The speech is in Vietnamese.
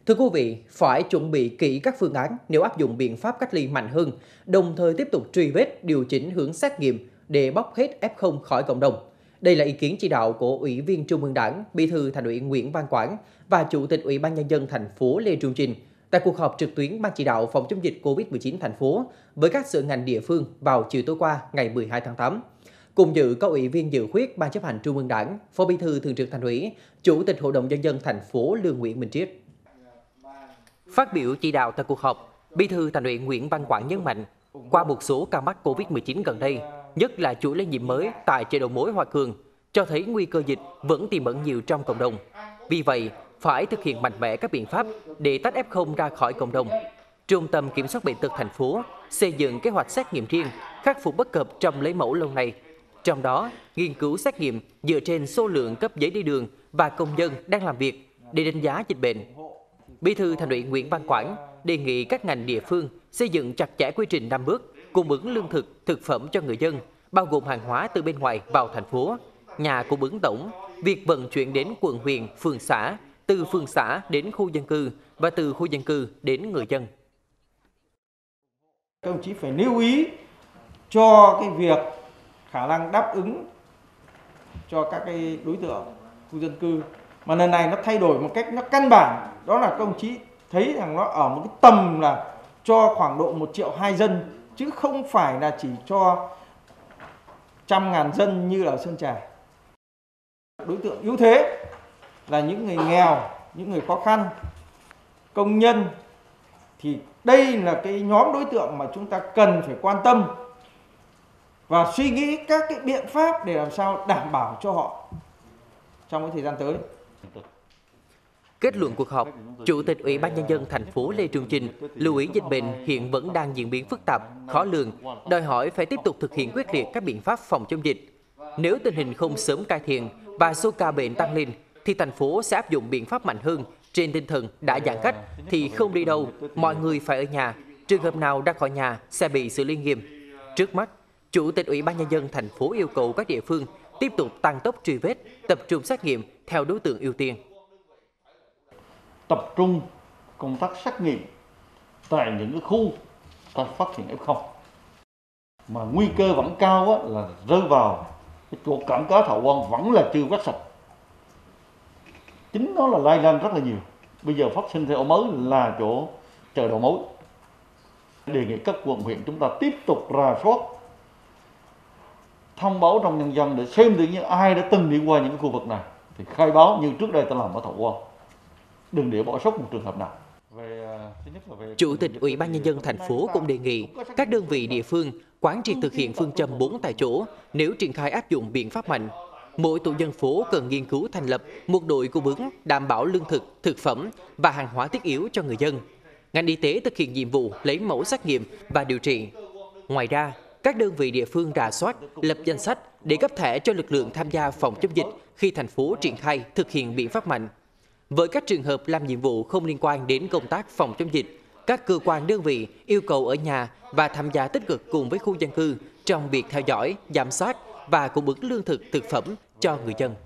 Thưa quý vị, phải chuẩn bị kỹ các phương án nếu áp dụng biện pháp cách ly mạnh hơn, đồng thời tiếp tục truy vết, điều chỉnh hướng xét nghiệm để bóc hết F0 khỏi cộng đồng. Đây là ý kiến chỉ đạo của Ủy viên Trung ương Đảng, Bí thư Thành ủy Nguyễn Văn Quảng và Chủ tịch Ủy ban Nhân dân thành phố Lê Trung Trinh tại cuộc họp trực tuyến Ban chỉ đạo phòng chống dịch COVID-19 thành phố với các sở ngành địa phương vào chiều tối qua ngày 12 tháng 8. Cùng dự có Ủy viên Dự khuyết Ban chấp hành Trung ương Đảng, Phó Bí thư Thường trực Thành ủy, Chủ tịch Hội đồng Nhân dân thành phố Lương Nguyễn Minh Triết. Phát biểu chỉ đạo tại cuộc họp, Bí thư Thành ủy Nguyễn Văn Quảng nhấn mạnh, qua một số ca mắc COVID-19 gần đây, nhất là chuỗi lây nhiễm mới tại chợ đầu mối Hoa Cường, cho thấy nguy cơ dịch vẫn tiềm ẩn nhiều trong cộng đồng. Vì vậy, phải thực hiện mạnh mẽ các biện pháp để tách F0 ra khỏi cộng đồng. Trung tâm Kiểm soát Bệnh tật thành phố xây dựng kế hoạch xét nghiệm riêng, khắc phục bất cập trong lấy mẫu lâu nay. Trong đó, nghiên cứu xét nghiệm dựa trên số lượng cấp giấy đi đường và công nhân đang làm việc để đánh giá dịch bệnh. Bí thư Thành ủy Nguyễn Văn Quảng đề nghị các ngành địa phương xây dựng chặt chẽ quy trình 5 bước cung ứng lương thực, thực phẩm cho người dân, bao gồm hàng hóa từ bên ngoài vào thành phố, nhà cung ứng tổng, việc vận chuyển đến quận huyện, phường xã, từ phường xã đến khu dân cư và từ khu dân cư đến người dân. Các đồng chí phải lưu ý cho cái việc khả năng đáp ứng cho các cái đối tượng khu dân cư, mà lần này nó thay đổi một cách nó căn bản, đó là các đồng chí thấy rằng nó ở một cái tầm là cho khoảng độ 1,2 triệu dân chứ không phải là chỉ cho 100.000 dân như ở Sơn Trà. Đối tượng yếu thế là những người nghèo, những người khó khăn, công nhân, thì đây là cái nhóm đối tượng mà chúng ta cần phải quan tâm và suy nghĩ các cái biện pháp để làm sao đảm bảo cho họ trong cái thời gian tới. Kết luận cuộc họp, Chủ tịch Ủy ban Nhân dân thành phố Lê Trung Trinh lưu ý dịch bệnh hiện vẫn đang diễn biến phức tạp, khó lường, đòi hỏi phải tiếp tục thực hiện quyết liệt các biện pháp phòng chống dịch. Nếu tình hình không sớm cải thiện và số ca bệnh tăng lên, thì thành phố sẽ áp dụng biện pháp mạnh hơn. Trên tinh thần đã giãn cách thì không đi đâu, mọi người phải ở nhà. Trường hợp nào ra khỏi nhà sẽ bị xử lý nghiêm. Trước mắt, Chủ tịch Ủy ban Nhân dân thành phố yêu cầu các địa phương tiếp tục tăng tốc truy vết, tập trung xét nghiệm theo đối tượng ưu tiên. Tập trung công tác xét nghiệm tại những cái khu ta phát hiện F0 mà nguy cơ vẫn cao là rơi vào cái chỗ cảng cá Thọ Quang vẫn là chưa quét sạch, chính nó là lây lan rất là nhiều. Bây giờ phát sinh theo ổ mới là chỗ chợ đầu mối. Đề nghị các quận huyện chúng ta tiếp tục rà soát, thông báo trong nhân dân để xem tự nhiên ai đã từng đi qua những khu vực này thì khai báo như trước đây ta làm ở Thọ Quang, đừng để bỏ sót một trường hợp nào. Chủ tịch Ủy ban Nhân dân thành phố cũng đề nghị các đơn vị địa phương quán triệt thực hiện phương châm 4 tại chỗ nếu triển khai áp dụng biện pháp mạnh. Mỗi tổ dân phố cần nghiên cứu thành lập một đội cung ứng đảm bảo lương thực, thực phẩm và hàng hóa thiết yếu cho người dân. Ngành y tế thực hiện nhiệm vụ lấy mẫu xét nghiệm và điều trị. Ngoài ra, các đơn vị địa phương rà soát, lập danh sách để cấp thẻ cho lực lượng tham gia phòng chống dịch khi thành phố triển khai thực hiện biện pháp mạnh. Với các trường hợp làm nhiệm vụ không liên quan đến công tác phòng chống dịch, các cơ quan đơn vị yêu cầu ở nhà và tham gia tích cực cùng với khu dân cư trong việc theo dõi, giám sát và cung ứng lương thực, thực phẩm cho người dân.